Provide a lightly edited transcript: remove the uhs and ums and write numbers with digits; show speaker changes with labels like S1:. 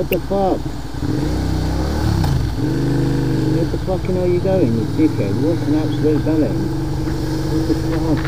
S1: What the fuck? Where the fucking hell are you going, you dickhead? What an absolute bellend. What the fuck?